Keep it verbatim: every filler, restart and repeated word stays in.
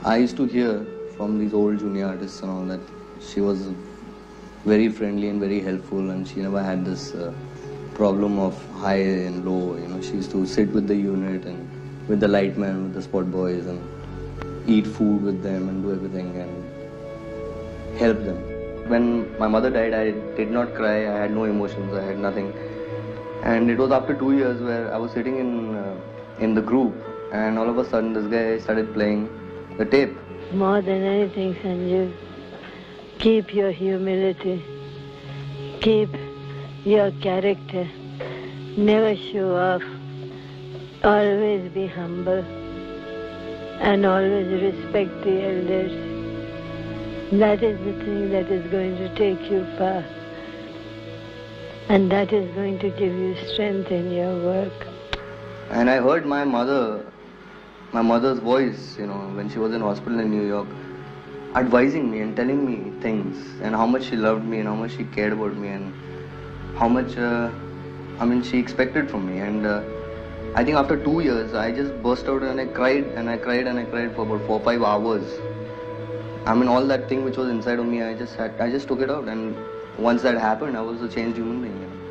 I used to hear from these old junior artists and all that she was very friendly and very helpful, and she never had this uh, problem of high and low. You know, she used to sit with the unit and with the lightman, with the spot boys, and eat food with them and do everything and help them. When my mother died, I did not cry. I had no emotions. I had nothing. And it was after two years where I was sitting in uh, in the group, and all of a sudden this guy started playing the tape. More than anything, Sanjeev, keep your humility, keep your character, never show off, always be humble, and always respect the elders. That is the thing that is going to take you far, and that is going to give you strength in your work. And I heard my mother, my mother's voice, you know, when she was in hospital in New York, advising me and telling me things, and how much she loved me and how much she cared about me, and how much, uh, I mean, she expected from me. And uh, I think after two years, I just burst out and I cried and I cried and I cried for about four, five hours. I mean, all that thing which was inside of me, I just had, I just took it out. And once that happened, I was a changed human being. You know?